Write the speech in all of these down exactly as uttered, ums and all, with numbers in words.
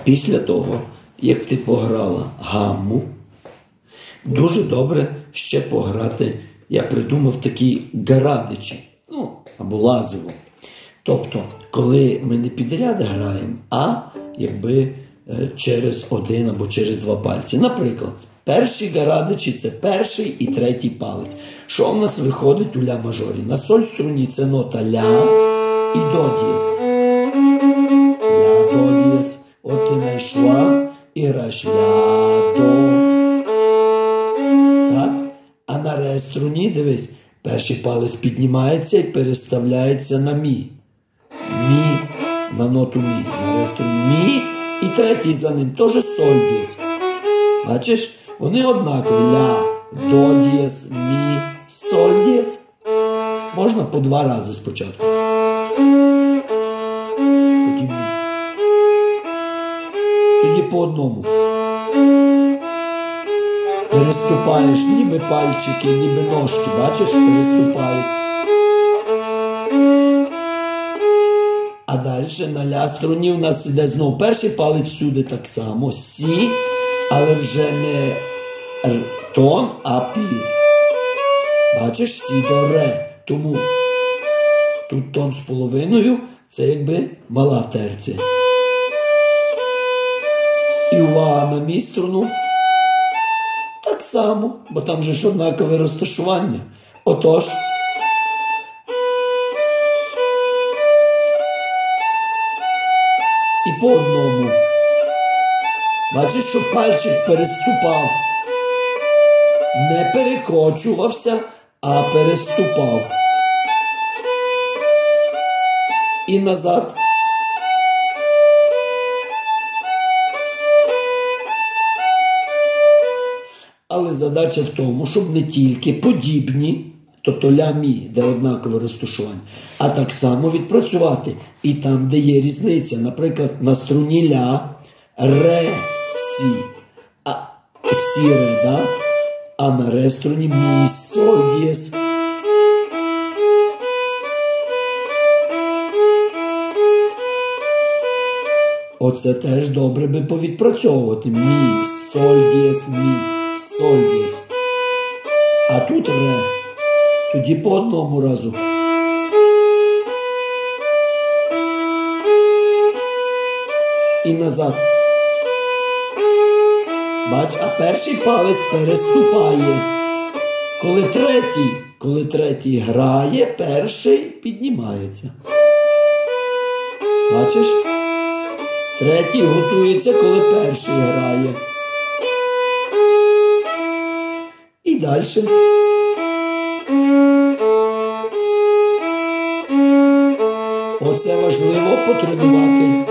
Після того, як ти пограла гамму, дуже добре ще пограти, я придумав такі гарадичі, ну, або лазиво. Тобто, коли ми не підряд граємо, а якби через один або через два пальці. Наприклад, перші гарадичі – це перший і третій палець. Що в нас виходить у ля-мажорі? На соль-струні це нота ля і до дієс. Ля, до дієс. От ти знайшла і граєш ля, до. Так? А на ре-струні, дивись, перший палець піднімається і переставляється на мі. Мі, на ноту мі. На ре-струні мі. І третій за ним теж соль дієс. Бачиш? Вони однакові. Ля, до дієс, мі, соль дієс. Можна по два рази спочатку. Потім мі. Тоді по одному. Переступаєш ніби пальчики, ніби ножки. Бачиш? Переступають. А далі на ля-струні у нас іде знову перший палець всюди так само. Сі, але вже не тон, а пі. Бачиш? Сі до ре. Тому тут тон з половиною, це якби мала терця. І увага на мі струну. Так само, бо там же ж однакове розташування. Отож. І по одному. Бачиш, що пальчик переступав. Не перекочувався, а переступав. І назад. Але задача в тому, щоб не тільки подібні, тобто ля-мі, де однакове розташування, а так само відпрацювати і там, де є різниця. Наприклад, на струні ля, ре, сі, а сі, ре, да? А на ре струні мі, соль, дієс. Оце теж добре би повідпрацьовувати. Мі, соль, дієс, мі, соль, дієс. А тут ре. Тоді по одному разу. І назад. Бач, а перший палець переступає. Коли третій, коли третій грає, перший піднімається. Бачиш? Третій готується, коли перший грає. І далі. Оце важливо потренувати.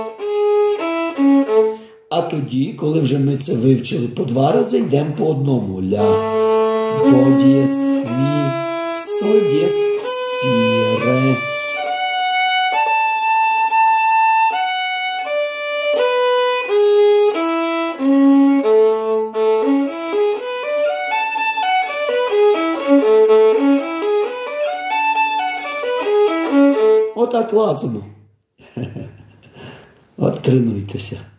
А тоді, коли вже ми це вивчили по два рази, йдемо по одному. Ля, до дієс, мі, соль дієс, сі, ре. Отак лазимо. От тренуйтеся.